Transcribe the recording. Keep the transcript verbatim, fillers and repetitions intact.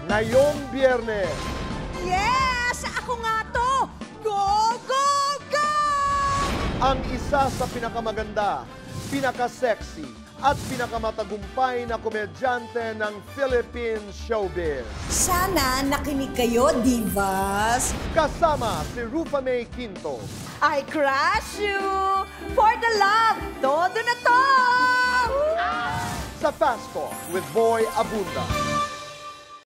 Ngayong Biyernes. Yes! Ako nga to! Go, go, go! Ang isa sa pinakamaganda, pinaka-sexy, at pinakamatagumpay na komedyante ng Philippine showbiz. Sana nakinig kayo, divas! Kasama si Rufa Mae Quinto. I crush you! For the love! Todo na to! Sa Fast Talk with Boy Abunda.